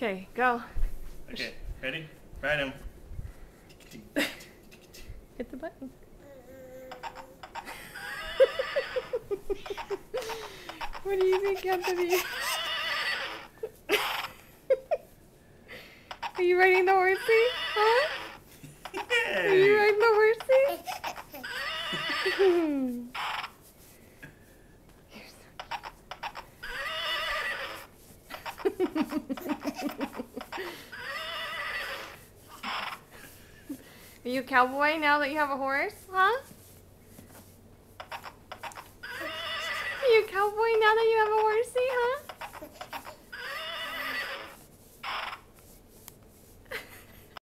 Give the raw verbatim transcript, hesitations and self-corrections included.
Okay, go. Okay, ready? Ride him. Hit the button. What do you think, Anthony? Are you riding the horsey? Huh? Yay. Are you riding the horsey? Are you a cowboy now that you have a horse? Huh? Are you a cowboy now that you have a horsey? Huh?